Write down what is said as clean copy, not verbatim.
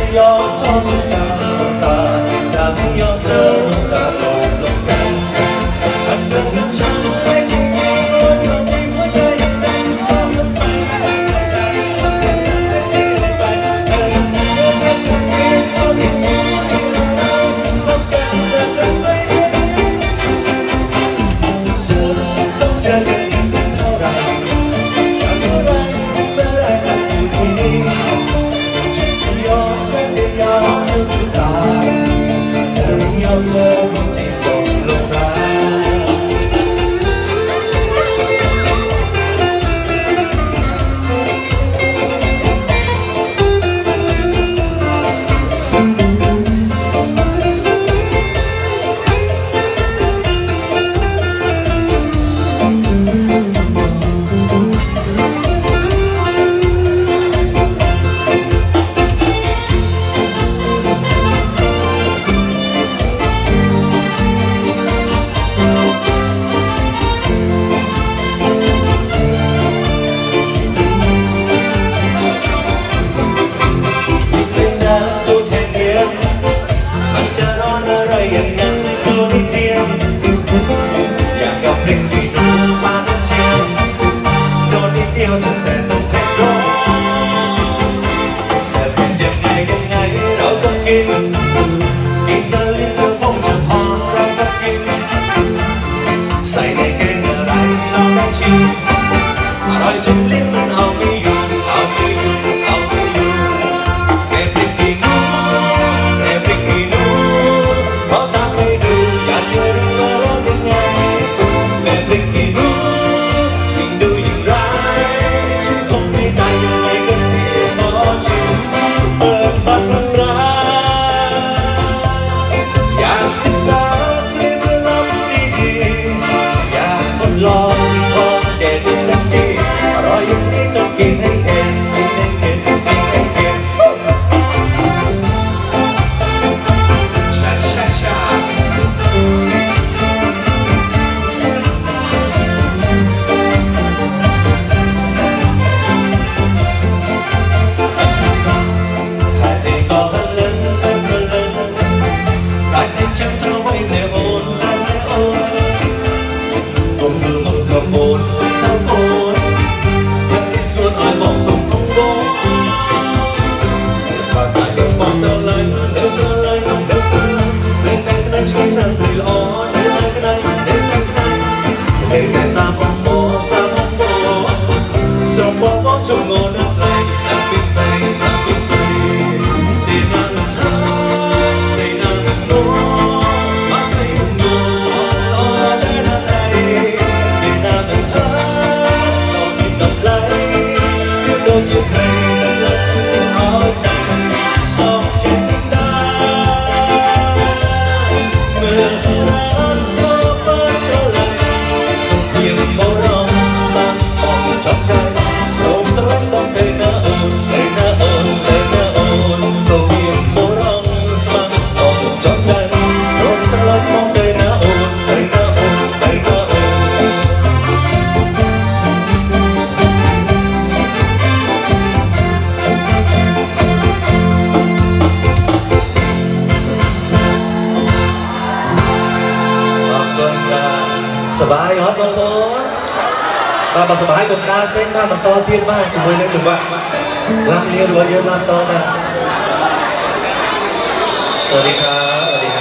ยอมทนจากน้ำตาจะไม่ยอมเจอน้ำตาตกลงกันถ้าเธอกับฉันไม่จริงๆว่าเธอมีหัวใจยังไงมองมันไปเข้าใจว่าเธอจะทิ้งไปเธอจะเสียฉันจะทิ้งเอาจริงๆให้เราลงกันแต่เธอไม่ได้เจอต้องเจอกันอีกสักเท่าไหร่จะเท่าไรเมื่อไรจะอยู่ที่นี่ฉันจะยอมและจะยอมทุกสายจะไม่ยอมเลิกที่ตกลงรักมันจะร้อนอะไรอย่างนั้นตัวนิดเดียวอยากกับพริกขี้หนูปานเชียวโดนนิดเดียวทั้งแสนต้องแทงร้อนแต่เป็นยังไงเราก็กินเธอลิ้นเธอพงจะทองเราก็กินใส่ในแกงอะไรเราได้ชิมอร่อยจนลิ้นมันเอาไม่อยู่เอาไม่อยู่เอาไม่อยู่แค่พริกขี้หนูแค่พริกขี้หนูเพราะตามไปดูอยากจะรู้ว่าร้อนยังไงแค่พริกขี้หนูยิ่งดูยิ่งร้ายฉันคงไม่ได้ยังไงก็เสียพอชิมเปิดบัตรมันร้ายอยากศึกษาเคล็ดลับดีๆอยากทดลองที่ของเด็ดสักทีอร่อยอย่างนี้ต้องกินให้เห็นให้เห็นให้เห็นให้เห็นชาชาชาHãy có hân lên Tại nên chẳng sao vây lệ ôn Cùng thử một lòng ôn sao ôn Vẫn đi suốt ai bỏ dùng không vô Và tại những bỏ sơ lạnh Để sơ lạnh Để sơ lạnh Lên tay cái này chỉ là gì lo Để tay cái này Để tay cái này Để tay ta bóng bố Ta bóng bố Sao bóng bó trong ngô nước lạnh Ta bị say Ta bị say Để nàng ngân hát Để nàng ngân nô Mà say ngân nô Lo để nàng này Để nàng ngân hát Lo nhìn đọc lấy Cứ đôi chia say Nâng lên hỏi nàng Sao trên thiên đàng Mưa hát Có bớt sơ lạnh Dùng khiêm bố rong Span spong trong trái Rộn sơ lạnh Đông tây nơ ồn Tây nơ ồn Tây nơ ồn Dùng khiêm bố rong Span spong trong trái Rộn sơ lạnh Đông tây nơ ồn Tây nơ ồn Tây nơ ồnสบายฮอตบางคนมาสบายกับดาวเช็คมามันต่อเตี้ยมากจุ่มเลยนะจุ่มว่ารับเรียนรัวเยอะมากต่อมาสวัสดีครับสวัสดีครับ